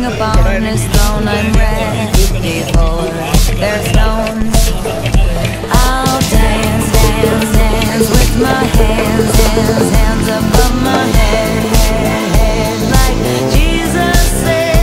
up on this throne I'm ready for. They're